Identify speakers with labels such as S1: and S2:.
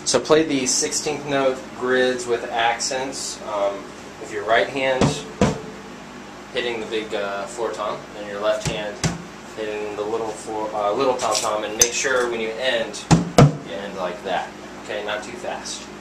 S1: So play these 16th note grids with accents. With your right hand hitting the big floor tom, and your left hand hitting the little tom tom, and make sure when you end like that. Okay, not too fast.